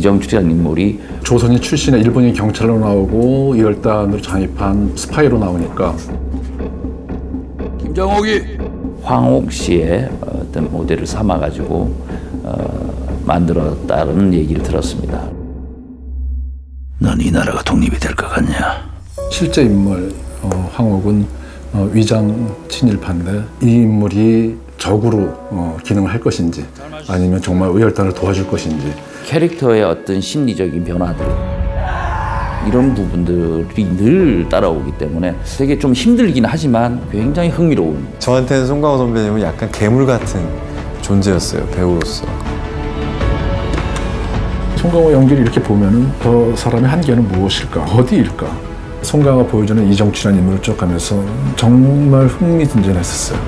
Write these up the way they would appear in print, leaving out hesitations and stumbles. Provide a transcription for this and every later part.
이정출이라는 인물이 조선인 출신의 일본인 경찰로 나오고 이열단으로 잠입한 스파이로 나오니까 김정옥이 황옥 씨의 어떤 모델을 삼아가지고 만들었다는 얘기를 들었습니다. 넌 이 나라가 독립이 될 것 같냐? 실제 인물 황옥은 위장 친일파인데 이 인물이 적으로 기능을 할 것인지 아니면 정말 의열단을 도와줄 것인지 캐릭터의 어떤 심리적인 변화들 이런 부분들이 늘 따라오기 때문에 되게 좀 힘들긴 하지만 굉장히 흥미로운. 저한테는 송강호 선배님은 약간 괴물 같은 존재였어요, 배우로서. 송강호 연기를 이렇게 보면은 저 사람의 한계는 무엇일까? 어디일까? 송강호가 보여주는 이정출이라는 인물을 쭉 가면서 정말 흥미진진했었어요.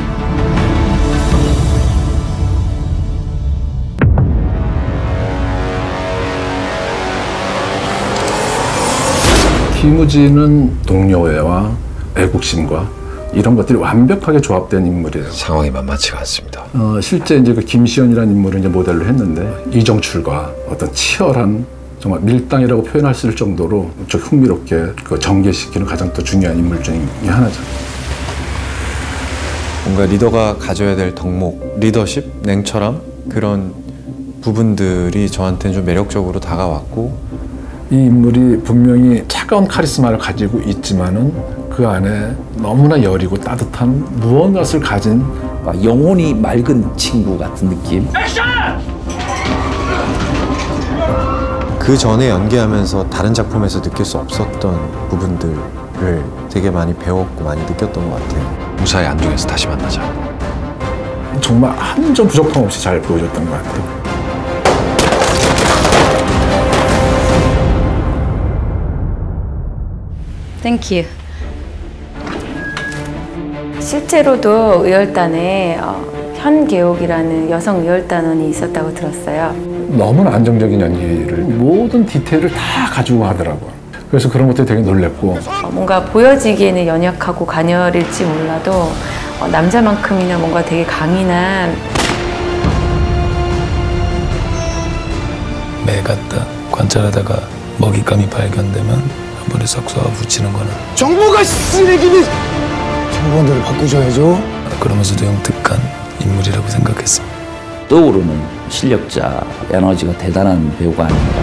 김우진은 동료애와 애국심과 이런 것들이 완벽하게 조합된 인물이에요. 상황이 만만치가 않습니다. 실제 이제 그 김시연이라는 인물을 이제 모델로 했는데 이정출과 어떤 치열한 정말 밀당이라고 표현할 수 있을 정도로 좀 흥미롭게 그 전개시키는 가장 또 중요한 인물 중에 하나죠. 뭔가 리더가 가져야 될 덕목, 리더십, 냉철함 그런 부분들이 저한테는 좀 매력적으로 다가왔고 이 인물이 분명히 차가운 카리스마를 가지고 있지만은 그 안에 너무나 여리고 따뜻한 무언가를 가진 영혼이 맑은 친구 같은 느낌. 그 전에 연기하면서 다른 작품에서 느낄 수 없었던 부분들을 되게 많이 배웠고 많이 느꼈던 것 같아요. 무사히 안중에서 다시 만나자. 정말 한 점 부족함 없이 잘 보여줬던 것 같아요. Thank you. 실제로도 의열단에 현계옥이라는 여성 의열단원이 있었다고 들었어요. 너무나 안정적인 연기를 모든 디테일을 다 가지고 하더라고요. 그래서 그런 것들이 되게 놀랬고 뭔가 보여지기에는 연약하고 가녀릴지 몰라도 남자만큼이나 뭔가 되게 강인한 매 갖다 관찰하다가 먹잇감이 발견되면 한 번에 싹 쏘아 붙이는 거는 정부가 쓰레기니 정부원들을 바꾸셔야죠. 그러면서도 영특한 인물이라고 생각했습니다. 떠오르는 실력자, 에너지가 대단한 배우가 아닌가.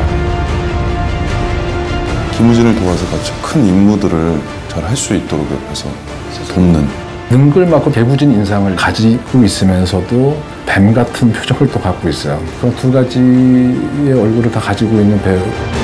김우진을 도와서 같이 큰 임무들을 잘 할 수 있도록 옆에서 돕는 능글맞고 개구진 인상을 가지고 있으면서도 뱀 같은 표정을 또 갖고 있어요. 그런 두 가지의 얼굴을 다 가지고 있는 배우.